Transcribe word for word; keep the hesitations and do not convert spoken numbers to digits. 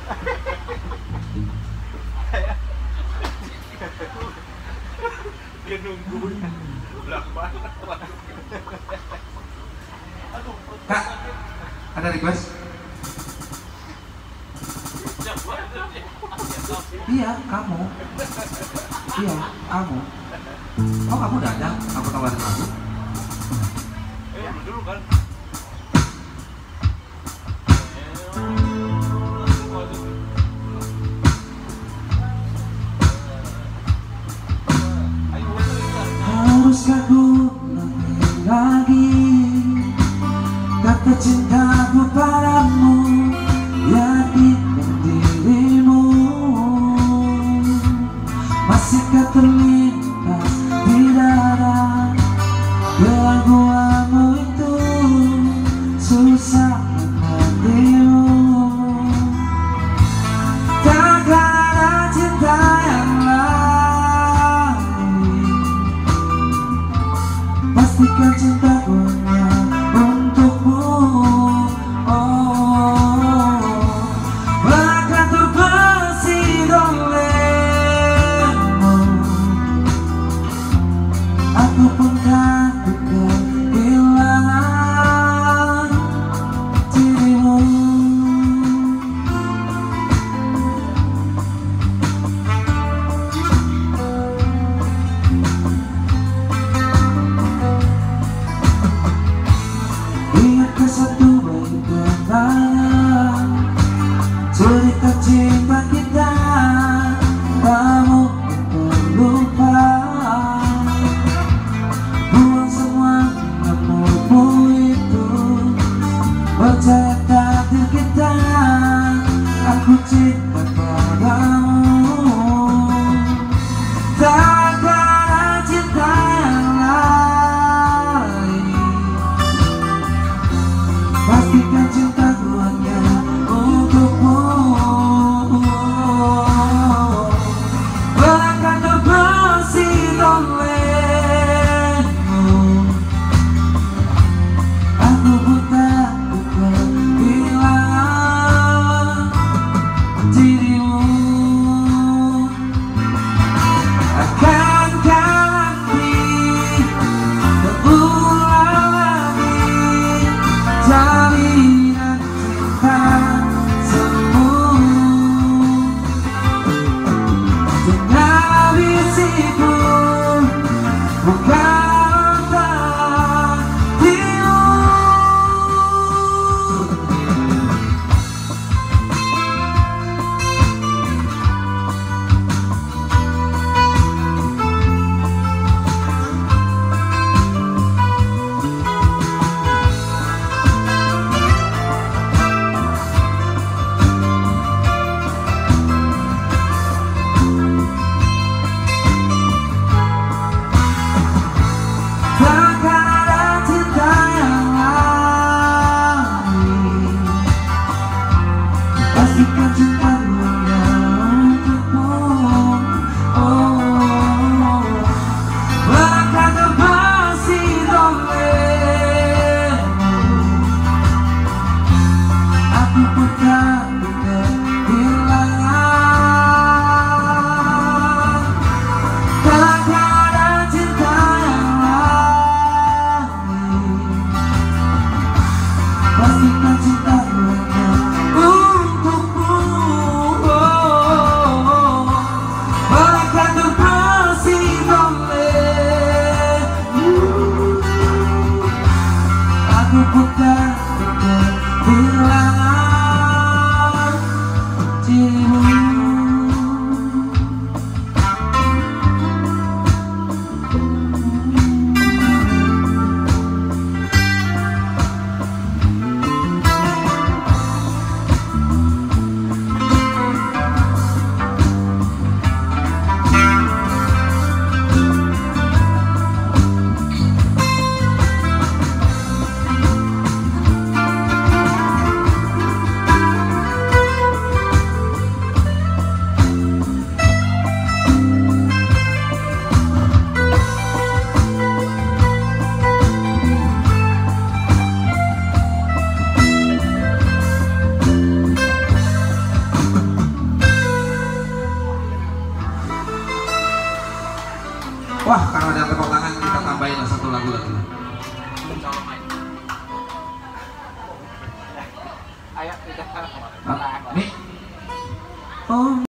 Dia nungguin belah mana. Kak, ada request? Iya, kamu. Iya, kamu. Oh, kamu datang? Aku tawarin lagu. Eh, dulu kan. Haruskah ku ulangi lagi kata cintaku padamu, yakinkan dirimu. Masihkah terlintas di dada keraguanmu itu, susah mengertimu. Takkan ada cinta yang lain, pastikan cintaku hanya untukmu. Oh, bahkan terbesit olehmu, aku pun takut kehilangan dirimu. Ingatkah satu baik kenangan cerita cinta kita, tak mungkin terlupa. Buang semua menurutmu itu, percaya takdir kita, aku cinta padamu. Takkan ada cinta yang lain, pastikan cintaku hanya untukmu. Bahkan terbesit olehmu, aku pun takut kehilangan dirimu. Akankah nanti terulang lagi jalinan cinta semu dengan bisiku, bukan takdirmu. Takkan ada cinta yang lain, pastikan cintaku hanya untukmu. Oh, bahkan terbesit olehmu, aku pun takut kehilangan. Takkan ada cinta yang lain, pastikan cintaku hanya untukmu. Wah, karena ada tepuk tangan kita tambahin lah satu lagu lagi. Ayo kita. Ah, nih. Oh.